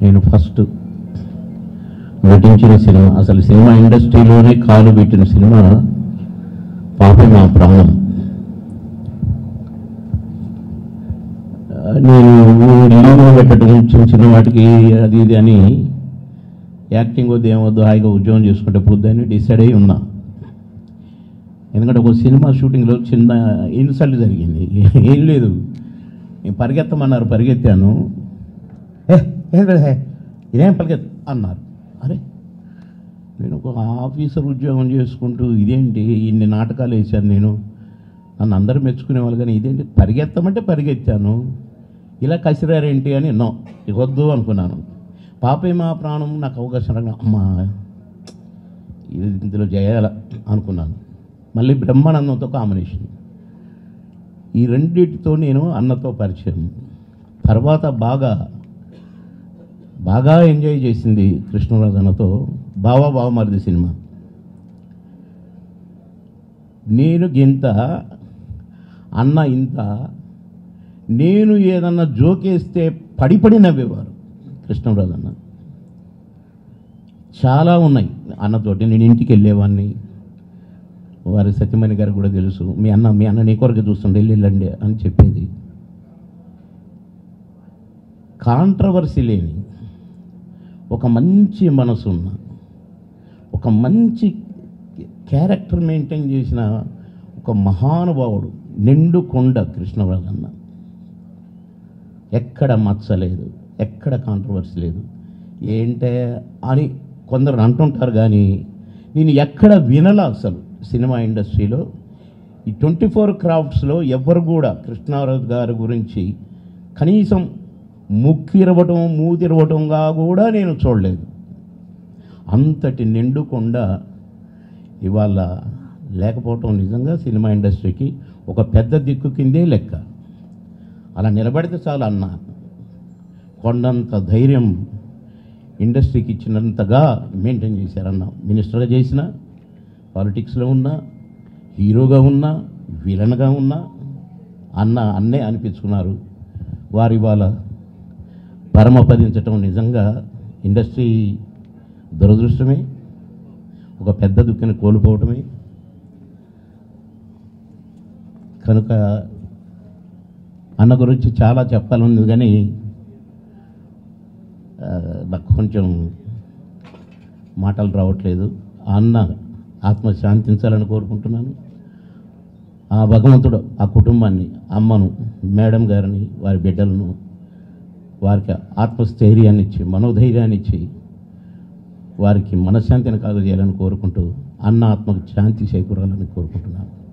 నేను ఫస్ట్ నటించిన సినిమా, అసలు సినిమా ఇండస్ట్రీలోనే కాలు పెట్టిన సినిమా పాపే మా ప్రాణం. నేను లీవ్లో పెట్టడం చిన్న చిన్న వాటికి అది ఇది అని యాక్టింగ్ వద్దు ఏమొద్దు హాయిగా ఉద్యోగం చేసుకుంటే పొద్దుని డిసైడ్ అయి ఉన్నా. ఎందుకంటే ఒక సినిమా షూటింగ్లో చిన్న ఇన్సల్ట్ జరిగింది. ఏం లేదు, నేను పరిగెత్తమన్నారు, పరిగెత్తాను. ఇదేం పరిగెత్త అన్నారు. అరే నేను ఒక ఆఫీసర్ ఉద్యోగం చేసుకుంటూ ఇదేంటి ఇన్ని నాటకాలు వేశాను, నేను నన్ను అందరూ మెచ్చుకునేవాళ్ళు, కానీ ఇదేంటి పరిగెత్తమంటే పరిగెత్తాను, ఇలా కసిరారేంటి అని వద్దు అనుకున్నాను. పాపే మా ప్రాణం నాకు అవకాశం రాగా అమ్మా ఇది ఇందులో చేయాల అనుకున్నాను. మళ్ళీ బ్రహ్మానందంతో కాంబినేషన్, ఈ రెండింటితో నేను అన్నతో పరిచయం. తర్వాత బాగా ఎంజాయ్ చేసింది కృష్ణరాజు అన్నతో బావా బావమరిది సినిమా. నేను గింత, అన్న ఇంత, నేను ఏదన్నా జోకేస్తే పడి నవ్వేవారు కృష్ణరాజు అన్న. చాలా ఉన్నాయి అన్నతోటి. నేను ఇంటికి వెళ్ళేవాడిని, వారి సత్యమణి గారు కూడా తెలుసు, మీ అన్న నీ కొరకు చూస్తుండే వెళ్ళండి అని చెప్పేది. కాంట్రవర్సీ లేని ఒక మంచి మనసున్న, ఒక మంచి క్యారెక్టర్ మెయింటైన్ చేసిన ఒక మహానుభావుడు నిండు కొండ కృష్ణరాజు అన్న. ఎక్కడ మచ్చలేదు, ఎక్కడ కాంట్రవర్సీ లేదు. ఏంటే అని కొందరు అంటుంటారు, కానీ నేను ఎక్కడ వినలా అసలు సినిమా ఇండస్ట్రీలో. ఈ 24 క్రాఫ్ట్స్లో ఎవరు కూడా కృష్ణరాజు గారి గురించి కనీసం ముక్కిరవటం మూతిరవటంగా కూడా నేను చూడలేదు. అంతటి నిండుకొండ ఇవాళ లేకపోవటం నిజంగా సినిమా ఇండస్ట్రీకి ఒక పెద్ద దిక్కు కిందే లెక్క. అలా నిలబడితే చాలు అన్న. కొండంత ధైర్యం ఇండస్ట్రీకి ఇచ్చినంతగా మెయింటైన్ చేశారన్న. మినిస్టర్గా చేసిన, పాలిటిక్స్లో ఉన్నా, హీరోగా ఉన్నా, విలన్గా ఉన్నా అన్నే అనిపించుకున్నారు. వారి వాళ్ళ పరమపదించటం నిజంగా ఇండస్ట్రీ దురదృష్టమే, ఒక పెద్ద దుఃఖాన్ని కోల్పోవటమే. కనుక అన్న గురించి చాలా చెప్పాలని, కానీ నాకు కొంచెం మాటలు రావట్లేదు. అన్న ఆత్మ శాంతించాలని కోరుకుంటున్నాను. ఆ భగవంతుడు ఆ కుటుంబాన్ని, అమ్మను, మేడం గారిని, వారి బిడ్డలను, వారికి ఆత్మస్థైర్యాన్ని ఇచ్చి, మనోధైర్యాన్ని ఇచ్చి, వారికి మనశ్శాంతిని కలుగజేయాలని కోరుకుంటూ అన్న ఆత్మకు శాంతి చేకూరాలని కోరుకుంటున్నాను.